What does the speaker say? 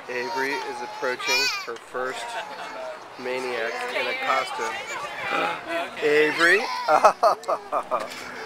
Avery is approaching her first maniac in a costume. Avery?